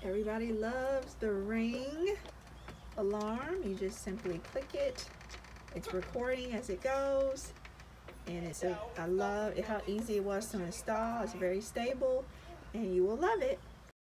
Everybody loves the ring alarm. You just simply click it. It's recording as it goes. And I love how easy it was to install. It's very stable and you will love it.